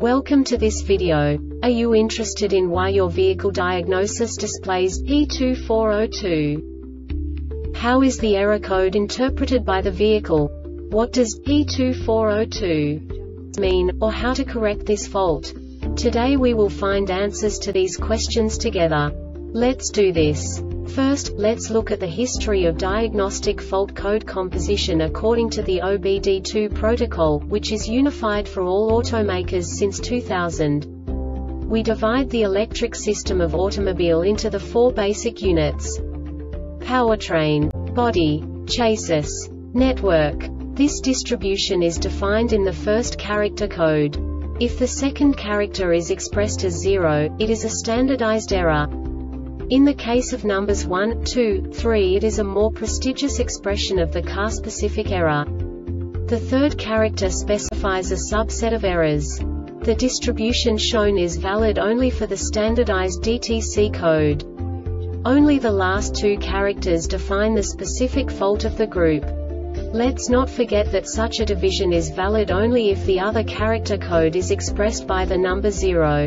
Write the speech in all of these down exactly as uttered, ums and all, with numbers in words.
Welcome to this video. Are you interested in why your vehicle diagnosis displays P two four zero two? How is the error code interpreted by the vehicle? What does P two four zero two mean, or how to correct this fault? Today we will find answers to these questions together. Let's do this. First, let's look at the history of diagnostic fault code composition according to the O B D two protocol, which is unified for all automakers since two thousand. We divide the electric system of automobile into the four basic units: powertrain, body, chassis, network. This distribution is defined in the first character code. If the second character is expressed as zero, it is a standardized error. In the case of numbers one, two, three, it is a more prestigious expression of the car-specific error. The third character specifies a subset of errors. The distribution shown is valid only for the standardized D T C code. Only the last two characters define the specific fault of the group. Let's not forget that such a division is valid only if the other character code is expressed by the number zero.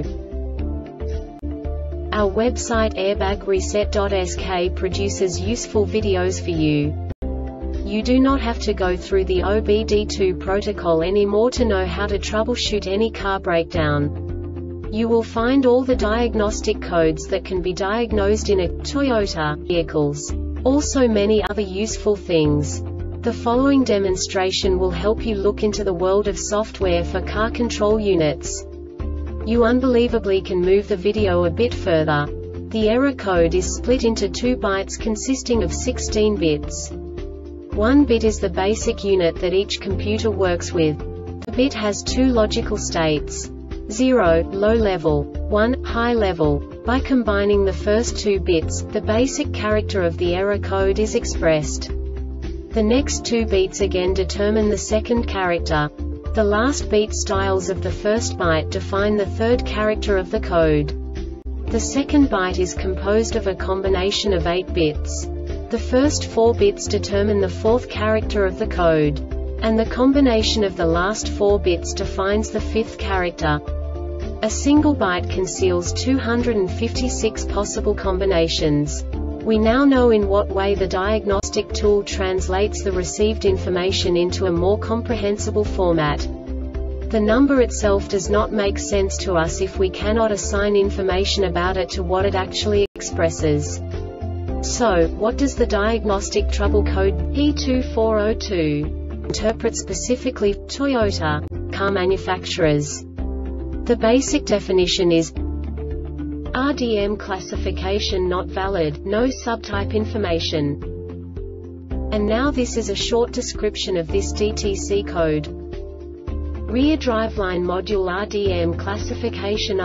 Our website airbag reset dot S K produces useful videos for you. You do not have to go through the O B D two protocol anymore to know how to troubleshoot any car breakdown. You will find all the diagnostic codes that can be diagnosed in a Toyota vehicles. Also many other useful things. The following demonstration will help you look into the world of software for car control units. You unbelievably can move the video a bit further. The error code is split into two bytes consisting of sixteen bits. One bit is the basic unit that each computer works with. The bit has two logical states: zero, low level, one, high level. By combining the first two bits, the basic character of the error code is expressed. The next two beats again determine the second character. The last beat styles of the first byte define the third character of the code. The second byte is composed of a combination of eight bits. The first four bits determine the fourth character of the code. And the combination of the last four bits defines the fifth character. A single byte conceals two hundred fifty-six possible combinations. We now know in what way the diagnostic tool translates the received information into a more comprehensible format. The number itself does not make sense to us if we cannot assign information about it to what it actually expresses. So, what does the diagnostic trouble code P two four zero two interpret specifically for Toyota car manufacturers? The basic definition is R D M classification not valid, no subtype information. And now this is a short description of this D T C code. Rear driveline module R D M classification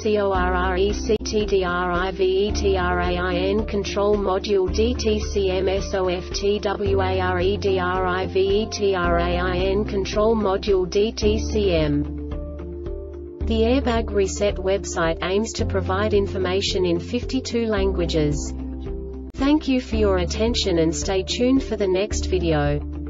INCORRECTDRIVETRAIN control module D T C M S O F T W A R E D R I V E T R A I N control module D T C M. The Airbag Reset website aims to provide information in fifty-two languages. Thank you for your attention and stay tuned for the next video.